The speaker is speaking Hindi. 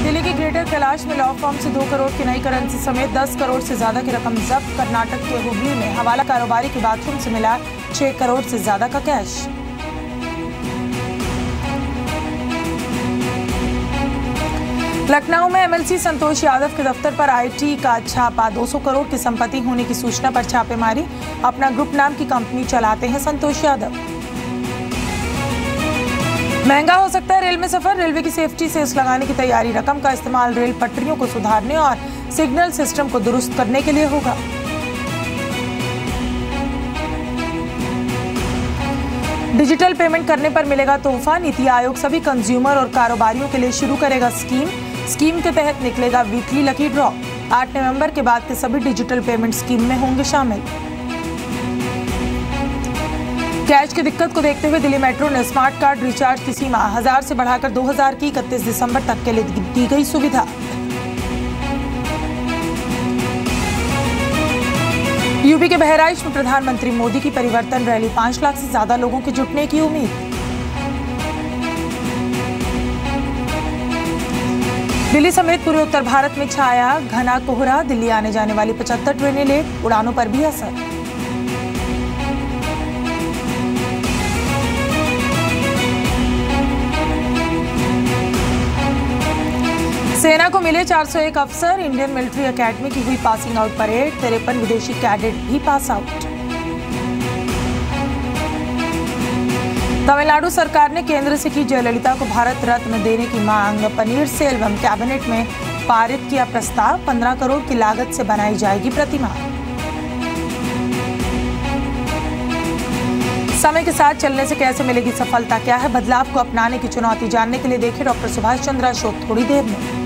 दिल्ली के ग्रेटर कैलाश में लॉ फर्म से 2 करोड़ की नई करेंसी समेत 10 करोड़ से ज्यादा की रकम जब्त। कर्नाटक के हुबली में हवाला कारोबारी के बाथरूम से मिला 6 करोड़ से ज्यादा का कैश। लखनऊ में MLC संतोष यादव के दफ्तर पर IT का छापा। 200 करोड़ की संपत्ति होने की सूचना पर छापेमारी। अपना ग्रुप नाम की कंपनी चलाते हैं संतोष यादव। महंगा हो सकता है रेल में सफर। रेलवे की सेफ्टी सेस लगाने की तैयारी। रकम का इस्तेमाल रेल पटरियों को सुधारने और सिग्नल सिस्टम को दुरुस्त करने के लिए होगा। डिजिटल पेमेंट करने पर मिलेगा तोहफा। नीति आयोग सभी कंज्यूमर और कारोबारियों के लिए शुरू करेगा स्कीम के तहत निकलेगा वीकली लकी ड्रॉ। 8 नवंबर के बाद के सभी डिजिटल पेमेंट स्कीम में होंगे शामिल। कैश की दिक्कत को देखते हुए दिल्ली मेट्रो ने स्मार्ट कार्ड रिचार्ज की सीमा 1000 से बढ़ाकर 2000 की 31 दिसंबर तक के लिए दी गई सुविधा। यूपी के बहराइच में प्रधानमंत्री मोदी की परिवर्तन रैली। 5 लाख से ज्यादा लोगों के जुटने की उम्मीद। दिल्ली समेत पूरे उत्तर भारत में छाया घना कोहरा। दिल्ली आने जाने वाली 75 ट्रेनें लेट। उड़ानों पर भी असर। सेना को मिले 401 अफसर। इंडियन मिलिट्री एकेडमी की हुई पासिंग आउट परेड। 53 विदेशी कैडेट भी पास आउट। तमिलनाडु सरकार ने केंद्र से की जयललिता को भारत रत्न देने की मांग। पनीर सेल्वम कैबिनेट में पारित किया प्रस्ताव। 15 करोड़ की लागत से बनाई जाएगी प्रतिमा। समय के साथ चलने से कैसे मिलेगी सफलता, क्या है बदलाव को अपनाने की चुनौती, जानने के लिए देखें डॉक्टर सुभाष चंद्र शो थोड़ी देर में।